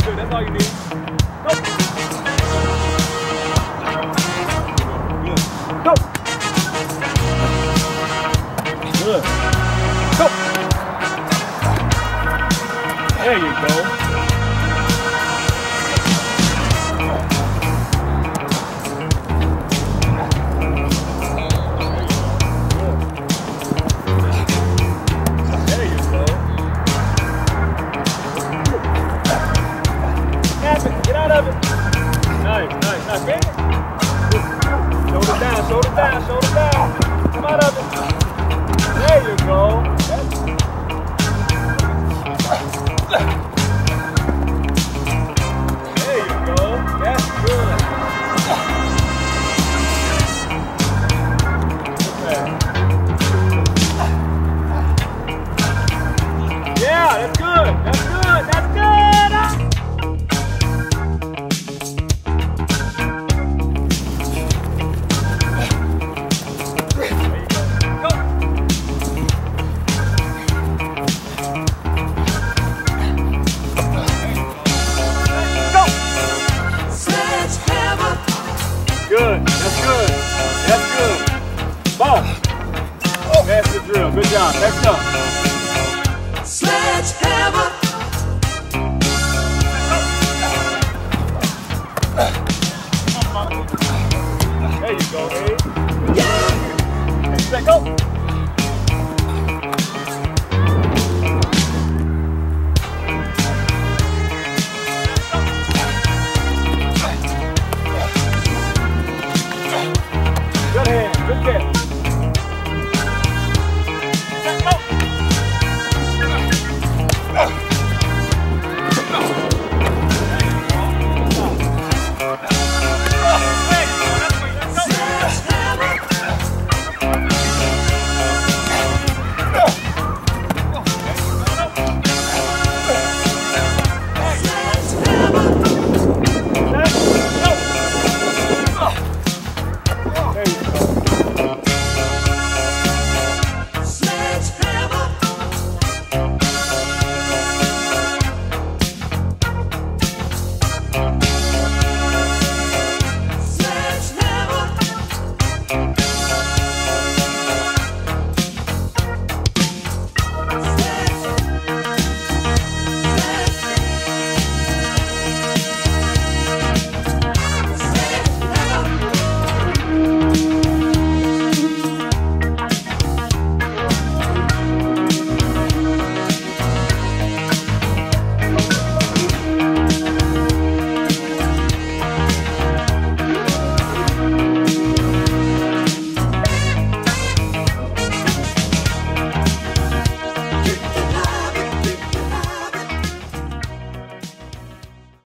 That's good. That's all you need. Go. Good. Go. Good. Go. There you go. Get out of it. Nice, nice, nice. Man. Shoulder down, shoulder down, shoulder down. Come out of it. There you go. There you go. That's good. Yeah, that's good. That's good. That's good. Good. That's good. That's good. Ball. That's the drill. Good job. Next up.